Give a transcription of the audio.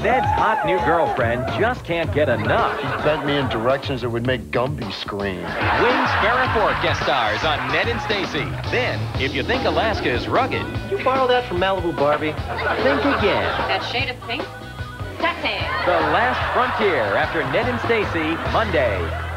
Ned's hot new girlfriend just can't get enough. He bent me in directions that would make Gumby scream. Wings Farrah Ford guest stars on Ned and Stacey. Then, if you think Alaska is rugged, Did you borrow that from Malibu Barbie? Think again. That shade of pink? Sexy. The Last Frontier after Ned and Stacey, Monday.